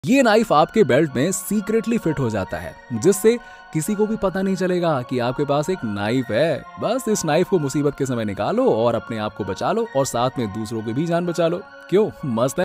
ये नाइफ आपके बेल्ट में सीक्रेटली फिट हो जाता है, जिससे किसी को भी पता नहीं चलेगा कि आपके पास एक नाइफ है। बस इस नाइफ को मुसीबत के समय निकालो और अपने आप को बचा लो और साथ में दूसरों की भी जान बचा लो। क्यों, मस्त है?